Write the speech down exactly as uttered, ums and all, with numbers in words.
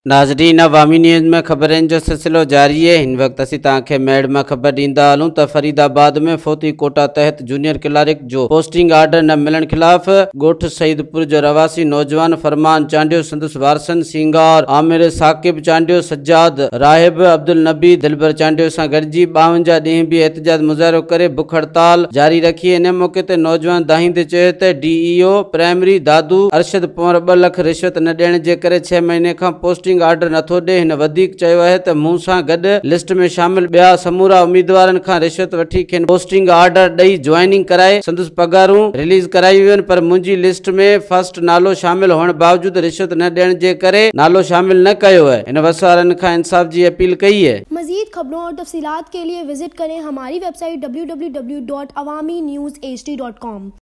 नाज़रीन, अवामी न्यूज़ में ख़बरनि जो सिलसिलो जारी है। हिन वक्त असीं तव्हांखे मेड़ में ख़बर ॾींदा हलूं त फरीदाबाद में फ़ौती कोटा तहत जूनियर क्लार्क जो पोस्टिंग आर्डर न मिलण खिलाफ़ ॻोठ सईदपुर जो रवासी नौजवान फरमान चांडियो, संदसि वारसनि सिंगार आमिर, साकिब चांडियो, सज्जाद राहिब, अब्दुल नबी, दिलबर चांडियो सां गॾिजी ॿावंजाह ॾींहं बि एहतजाज मुज़ाहिरो करे बुख हड़ताल जारी रखी। इन मौके ते नौजवान दाहींदे चयो त डीईओ प्राइमरी दादू अरशद पंवर ॿ लख रिश्वत न ॾियण जे करे छह महीने खां पोस्टिंग आर्डर नथो ॾे। हिन वधीक चयो आहे त मूं सां गॾु लिस्ट में शामिल ॿिया समूरा उम्मीदवारनि खां रिश्वत वठी खेनि पोस्टिंग आर्डर ॾेई ज्वाइनिंग कराए संदसि पगारूं रिलीज़ कराई हुई, पर मुंहिंजी लिस्ट में फर्स्ट नालो शामिल हुअण बावजूदि रिश्वत न ॾियण जे करे नालो शामिल न कयो है। इन वसवारनि खां इंसाफ जी अपील कई है। मजीद खबरों और तफसीलात के लिए विजिट करें हमारी website W W W dot Awami news H D dot com.